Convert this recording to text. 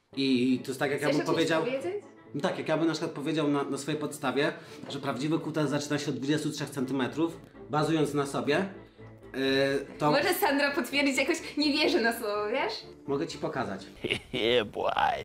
I to jest tak, jak ja bym powiedział... powiedzieć? No tak, jak ja bym na przykład powiedział na swojej podstawie, że prawdziwy kutas zaczyna się od 23 cm, bazując na sobie, to... Może Sandra potwierdzić, jakoś nie wierzy na słowo, wiesz? Mogę ci pokazać. Yeah, boy.